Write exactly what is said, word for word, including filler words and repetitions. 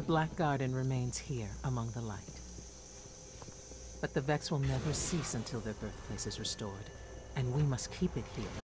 Black Garden remains here, among the light. But the Vex will never cease until their birthplace is restored, and we must keep it here.